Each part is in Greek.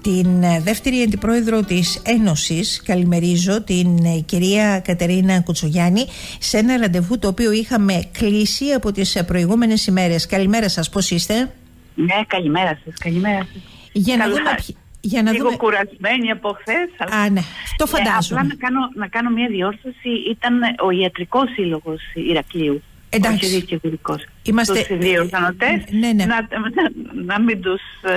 την δεύτερη αντιπρόεδρο της Ένωσης, καλημερίζω την κυρία Κατερίνα Κουτσογιάννη, σε ένα ραντεβού το οποίο είχαμε κλείσει από τις προηγούμενες ημέρες. Καλημέρα σας, πώς είστε? Ναι, καλημέρα σας, καλημέρα σας. Λίγο κουρασμένη από χθες. Ναι, το φαντάζομαι. Απλά να κάνω μια διόρθωση. Ήταν ο Ιατρικός Σύλλογος Ηρακλείου. Εντάξει. Όχι δικηγορικός. Είμαστε... Τους δύο οργανωτές. Ναι. Να μην τους...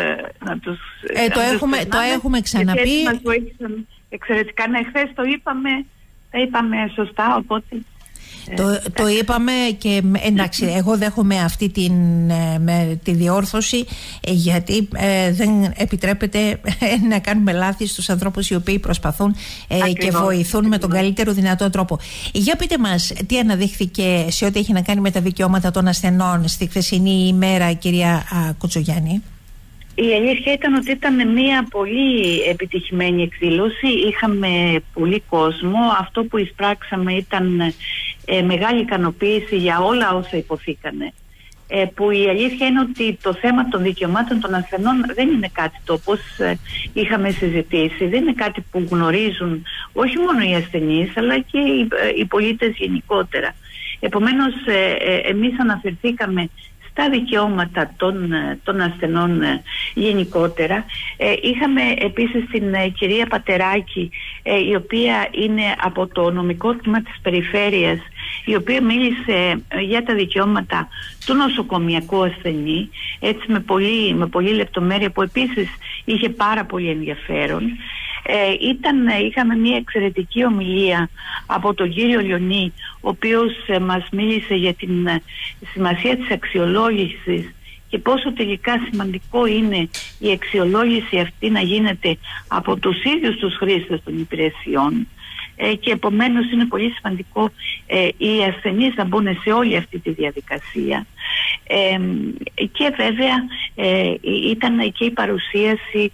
Το έχουμε ξαναπεί. Και μας βοήθησαν εξαιρετικά. Ναι, χθες τα είπαμε σωστά, οπότε... Το είπαμε και εντάξει, εγώ δέχομαι αυτή τη διόρθωση, γιατί δεν επιτρέπεται να κάνουμε λάθη στους ανθρώπους οι οποίοι προσπαθούν και βοηθούν με τον καλύτερο δυνατό τρόπο. Για πείτε μας, τι αναδείχθηκε σε ό,τι έχει να κάνει με τα δικαιώματα των ασθενών στη χθεσινή ημέρα, κυρία Κουτσογιάννη? Η αλήθεια ήταν ότι ήταν μια πολύ επιτυχημένη εκδήλωση. Είχαμε πολύ κόσμο. Αυτό που εισπράξαμε ήταν μεγάλη ικανοποίηση για όλα όσα υποθήκανε. Που η αλήθεια είναι ότι το θέμα των δικαιωμάτων των ασθενών δεν είναι κάτι το όπως είχαμε συζητήσει. Δεν είναι κάτι που γνωρίζουν όχι μόνο οι ασθενείς, αλλά και οι πολίτες γενικότερα. Επομένως, εμείς αναφερθήκαμε στα δικαιώματα των ασθενών γενικότερα. Είχαμε επίσης την κυρία Πατεράκη, η οποία είναι από το νομικό τμήμα της περιφέρειας, η οποία μίλησε για τα δικαιώματα του νοσοκομιακού ασθενή, έτσι με πολύ λεπτομέρεια, που επίσης είχε πάρα πολύ ενδιαφέρον. Είχαμε μια εξαιρετική ομιλία από τον κύριο Λιονί, ο οποίος μας μίλησε για την σημασία της αξιολόγησης και πόσο τελικά σημαντικό είναι η αξιολόγηση αυτή να γίνεται από τους ίδιους τους χρήστες των υπηρεσιών, και επομένως είναι πολύ σημαντικό οι ασθενείς να μπουν σε όλη αυτή τη διαδικασία. Και βέβαια ήταν και η παρουσίαση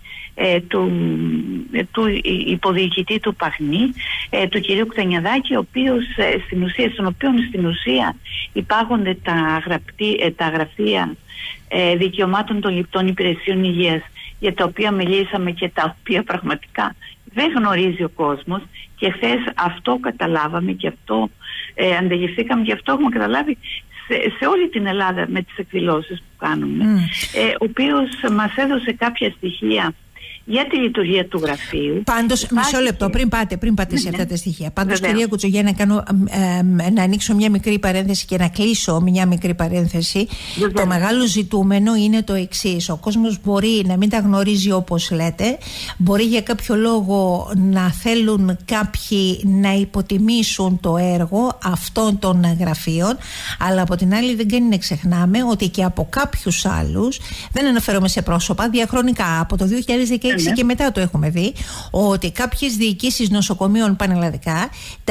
του υποδιοικητή του Παχνή, του κυρίου Κτανιαδάκη, στον οποίο στην ουσία υπάγονται τα γραφεία δικαιωμάτων των λιπτών υπηρεσιών υγείας, για τα οποία μιλήσαμε και τα οποία πραγματικά δεν γνωρίζει ο κόσμος, και χθες αυτό καταλάβαμε και αυτό αντιληφθήκαμε, και αυτό έχουμε καταλάβει σε όλη την Ελλάδα με τις εκδηλώσεις που κάνουμε, ο οποίος μας έδωσε κάποια στοιχεία για τη λειτουργία του γραφείου. Πάντως, μισό λεπτό, πριν πάτε σε αυτά τα στοιχεία. Πάντως, κυρία Κουτσογιάννη, να ανοίξω μια μικρή παρένθεση και να κλείσω μια μικρή παρένθεση. Το μεγάλο ζητούμενο είναι το εξής. Ο κόσμος μπορεί να μην τα γνωρίζει όπως λέτε, μπορεί για κάποιο λόγο να θέλουν κάποιοι να υποτιμήσουν το έργο αυτών των γραφείων, αλλά από την άλλη δεν κάνει να ξεχνάμε ότι και από κάποιους άλλους, δεν αναφέρομαι σε πρόσωπα, διαχρονικά από το 2016 και μετά το έχουμε δει, ότι κάποιες διοικήσεις νοσοκομείων πανελλαδικά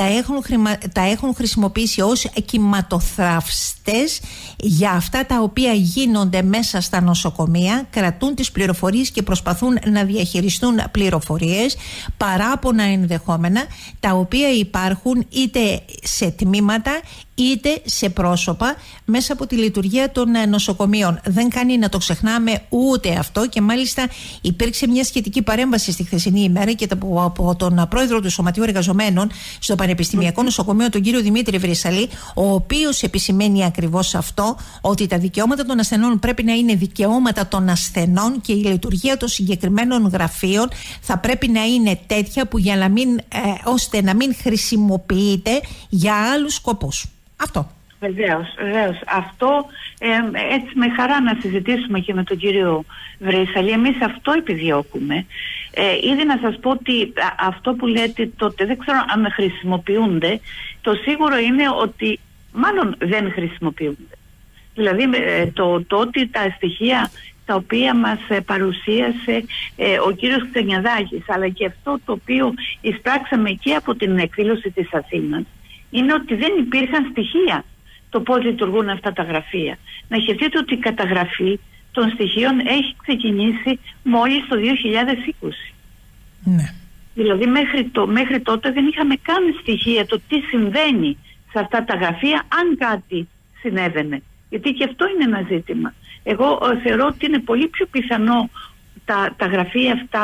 τα έχουν χρησιμοποιήσει ως κυματοθραυστές για αυτά τα οποία γίνονται μέσα στα νοσοκομεία, κρατούν τις πληροφορίες και προσπαθούν να διαχειριστούν πληροφορίες, παράπονα ενδεχόμενα, τα οποία υπάρχουν είτε σε τμήματα είτε σε πρόσωπα μέσα από τη λειτουργία των νοσοκομείων. Δεν κάνει να το ξεχνάμε ούτε αυτό, και μάλιστα υπήρξε μια σχετική παρέμβαση στη χθεσινή ημέρα και από τον πρόεδρο του Σωματείου Εργαζομένων στο Πανεπιστημιακό Νοσοκομείο, τον κύριο Δημήτρη Βρυσαλή, ο οποίος επισημαίνει ακριβώς αυτό, ότι τα δικαιώματα των ασθενών πρέπει να είναι δικαιώματα των ασθενών και η λειτουργία των συγκεκριμένων γραφείων θα πρέπει να είναι τέτοια που ώστε να μην χρησιμοποιείται για άλλους σκοπούς. Αυτό. Βεβαίως. Αυτό έτσι με χαρά να συζητήσουμε και με τον κύριο Βρυσαλή. Εμείς αυτό επιδιώκουμε. Ήδη να σας πω ότι αυτό που λέτε τότε δεν ξέρω αν χρησιμοποιούνται. Το σίγουρο είναι ότι μάλλον δεν χρησιμοποιούνται. Δηλαδή το ότι τα στοιχεία τα οποία μας παρουσίασε ο κύριος Κτανιαδάκης, αλλά και αυτό το οποίο εισπράξαμε και από την εκδήλωση της Αθήνας, είναι ότι δεν υπήρχαν στοιχεία το πώς λειτουργούν αυτά τα γραφεία. Να σκεφτείτε ότι η καταγραφή των στοιχείων έχει ξεκινήσει μόλις το 2020. Ναι. Δηλαδή μέχρι τότε δεν είχαμε καν στοιχεία το τι συμβαίνει σε αυτά τα γραφεία, αν κάτι συνέβαινε. Γιατί και αυτό είναι ένα ζήτημα. Εγώ θεωρώ ότι είναι πολύ πιο πιθανό τα γραφεία αυτά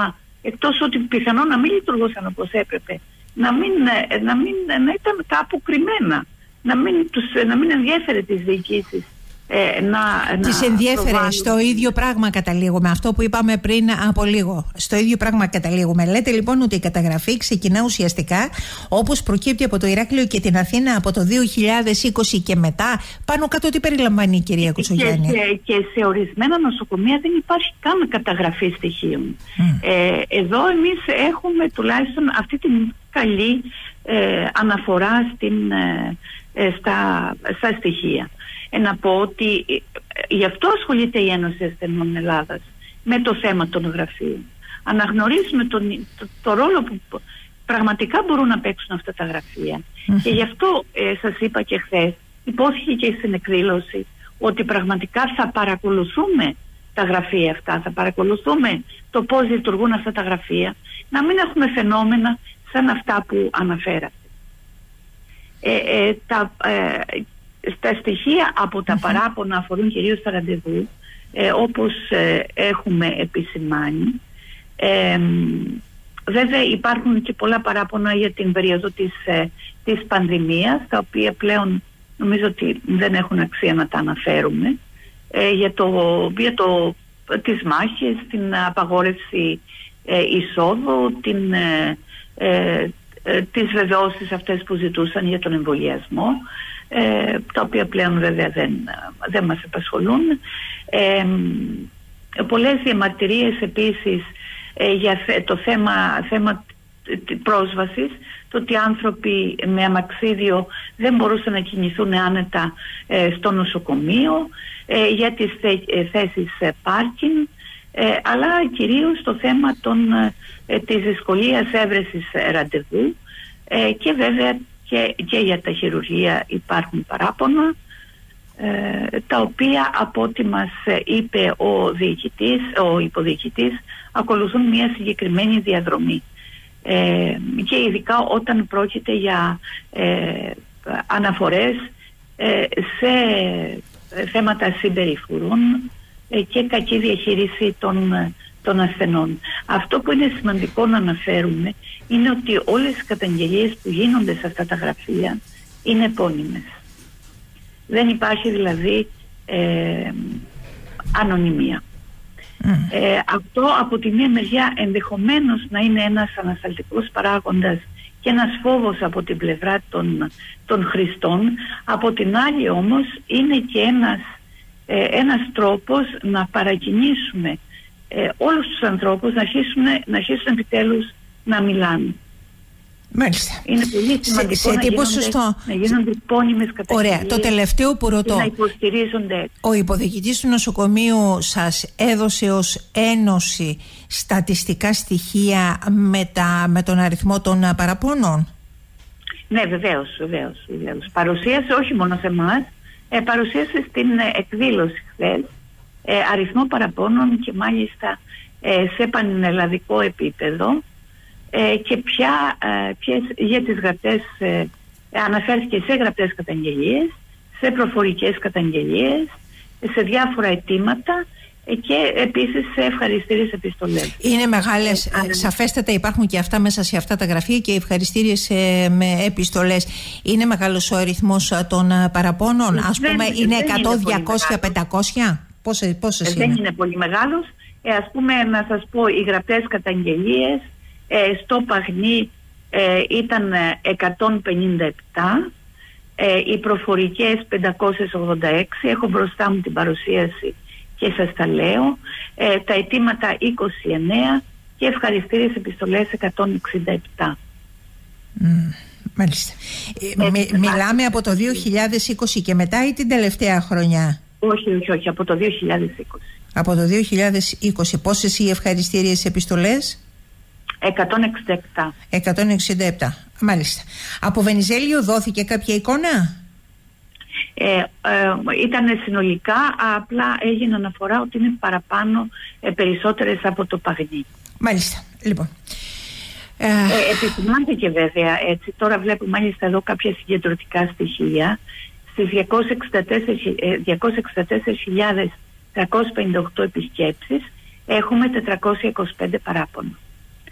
εκτός ότι πιθανόν να μην λειτουργούσαν όπως έπρεπε, να ήταν κάπου κρυμμένα, να μην ενδιέφερε τις διοικήσεις. Τις ενδιέφερε. Στο ίδιο πράγμα καταλήγουμε. Αυτό που είπαμε πριν από λίγο. Στο ίδιο πράγμα καταλήγουμε. Λέτε λοιπόν ότι η καταγραφή ξεκινά ουσιαστικά όπως προκύπτει από το Ηράκλειο και την Αθήνα από το 2020 και μετά. Πάνω κάτω τι περιλαμβάνει η κυρία Κουτσογιάννη? Και σε ορισμένα νοσοκομεία δεν υπάρχει καν καταγραφή στοιχείων. Εδώ εμείς έχουμε τουλάχιστον αυτή την καλή αναφορά στα στοιχεία. Να πω ότι γι' αυτό ασχολείται η Ένωση Ασθενών Ελλάδας με το θέμα των γραφείων. Αναγνωρίζουμε το ρόλο που πραγματικά μπορούν να παίξουν αυτά τα γραφεία. Και γι' αυτό σας είπα και χθες, υπόθηκε και στην εκδήλωση, ότι πραγματικά θα παρακολουθούμε τα γραφεία αυτά, θα παρακολουθούμε το πώς λειτουργούν αυτά τα γραφεία, να μην έχουμε φαινόμενα σαν αυτά που αναφέρατε. Στα στοιχεία από τα παράπονα αφορούν κυρίως τα ραντεβού, όπως έχουμε επισημάνει. Βέβαια υπάρχουν και πολλά παράπονα για την περίοδο της πανδημίας, τα οποία πλέον νομίζω ότι δεν έχουν αξία να τα αναφέρουμε, για τις μάχες, την απαγόρευση εισόδου, τις βεβαιώσεις αυτές που ζητούσαν για τον εμβολιασμό, τα οποία πλέον βέβαια δεν μας απασχολούν. Πολλές διαμαρτυρίες επίσης για το θέμα πρόσβασης, το ότι άνθρωποι με αμαξίδιο δεν μπορούσαν να κινηθούν άνετα στο νοσοκομείο, για τις θέσεις πάρκινγκ, αλλά κυρίως το θέμα της δυσκολίας έβρεσης ραντεβού, και βέβαια και για τα χειρουργεία υπάρχουν παράπονα, τα οποία από ό,τι μας είπε ο υποδιοικητής ακολουθούν μια συγκεκριμένη διαδρομή, και ειδικά όταν πρόκειται για αναφορές σε θέματα συμπεριφορών και κακή διαχείριση των ασθενών. Αυτό που είναι σημαντικό να αναφέρουμε είναι ότι όλες οι καταγγελίες που γίνονται σε αυτά τα γραφεία είναι επώνυμες. Δεν υπάρχει δηλαδή ανωνυμία. Αυτό από τη μία μεριά ενδεχομένως να είναι ένας ανασταλτικός παράγοντας και ένας φόβος από την πλευρά των χρηστών. Από την άλλη όμως είναι και ένας τρόπος να παρακινήσουμε όλους τους ανθρώπους να αρχίσουν επιτέλους να μιλάνε. Μάλιστα. Είναι πολύ σημαντικό να γίνονται επώνυμες καταγγελίες. Ωραία. Το τελευταίο που ρωτώ, να υποστηρίζονται. Ο υποδιοικητής του νοσοκομείου σας έδωσε ως ένωση στατιστικά στοιχεία με τον αριθμό των παραπώνων? Ναι, βεβαίως. Παρουσίασε όχι μόνο σε εμάς, παρουσίασε στην εκδήλωση χθες αριθμό παραπώνων, και μάλιστα σε πανελλαδικό επίπεδο, και ποιες για τις γραπτές, αναφέρθηκε σε γραπτές καταγγελίες, σε προφορικές καταγγελίες, σε διάφορα αιτήματα, και επίσης σε ευχαριστήριες επιστολές. Είναι μεγάλες, σαφέστατα υπάρχουν και αυτά μέσα σε αυτά τα γραφεία, και ευχαριστήριες με επιστολές. Είναι μεγάλος ο αριθμός των παραπώνων? Ας πούμε είναι 100, 200, 500? Πόσες είναι? Δεν είναι πολύ μεγάλος. Ας πούμε, να σας πω, οι γραπτές καταγγελίες στο Παγνί ήταν 157, οι προφορικές 586. Έχω μπροστά μου την παρουσίαση και σας τα λέω. Τα αιτήματα 29 και ευχαριστήριες επιστολές 167. Μάλιστα. Μιλάμε από το 2020 και μετά ή την τελευταία χρονιά? Όχι, από το 2020. Από το 2020. Πόσες οι ευχαριστήριες επιστολές? 167. 167. Μάλιστα. Από Βενιζέλιο δόθηκε κάποια εικόνα? Ήταν συνολικά, απλά έγινε αναφορά ότι είναι παραπάνω, περισσότερες από το Παγνί. Μάλιστα. Λοιπόν, επισημάνθηκε βέβαια έτσι. Τώρα βλέπουμε μάλιστα εδώ κάποια συγκεντρωτικά στοιχεία. Στις 264.358 επισκέψεις έχουμε 425 παράπονα.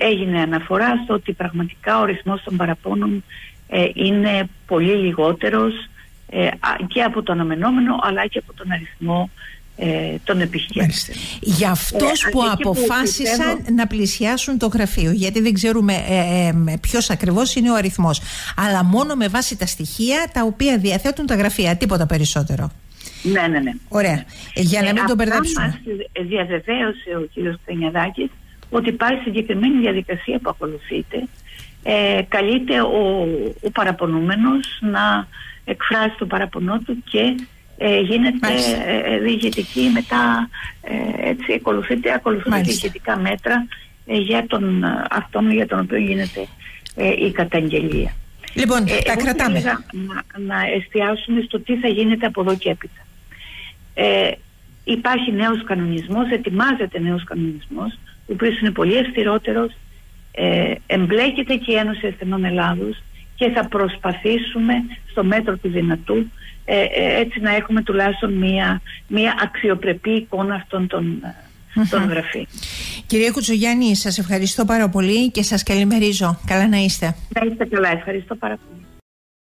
έγινε αναφορά στο ότι πραγματικά ο ορισμός των παραπώνων είναι πολύ λιγότερος και από το αναμενόμενο αλλά και από τον αριθμό των επιχειρήσεων. Για αυτούς που αποφάσισαν να πλησιάσουν το γραφείο, γιατί δεν ξέρουμε ποιος ακριβώς είναι ο αριθμός, αλλά μόνο με βάση τα στοιχεία τα οποία διαθέτουν τα γραφεία, τίποτα περισσότερο. Ναι. Ωραία. Για να μην τον μπερδέψουμε. Μας διαβεβαίωσε ο κ. Κτενιαδάκης ότι υπάρχει συγκεκριμένη διαδικασία που ακολουθείται. Καλείται ο παραπονούμενος να εκφράσει το παραπονό του και γίνεται διηγετική μετά, έτσι ακολουθούνται διηγετικά μέτρα για αυτόν για τον οποίο γίνεται η καταγγελία. Λοιπόν, τα κρατάμε. Να εστιάσουμε στο τι θα γίνεται από εδώ και έπειτα. Υπάρχει νέος κανονισμός, ετοιμάζεται νέος κανονισμός, ο οποίος είναι πολύ αυστηρότερος, εμπλέκεται και η Ένωση Ασθενών Ελλάδος και θα προσπαθήσουμε στο μέτρο του δυνατού έτσι να έχουμε τουλάχιστον μία αξιοπρεπή εικόνα αυτών των γραφείων. Κυρία Κουτσογιάννη, σας ευχαριστώ πάρα πολύ και σας καλημερίζω. Καλά να είστε. Να είστε καλά, ευχαριστώ πάρα πολύ.